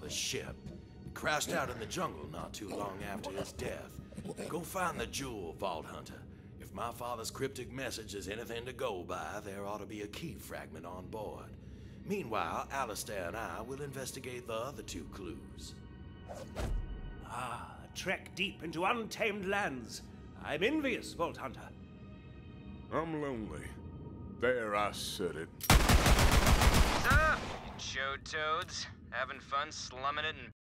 father's ship. He crashed out in the jungle not too long after his death. Go find the jewel, Vault Hunter. If my father's cryptic message is anything to go by, there ought to be a key fragment on board. Meanwhile, Alistair and I will investigate the other two clues. Ah, a trek deep into untamed lands. I'm envious, Vault Hunter. I'm lonely. There, I said it. What's up, you chode toads? Having fun slumming it in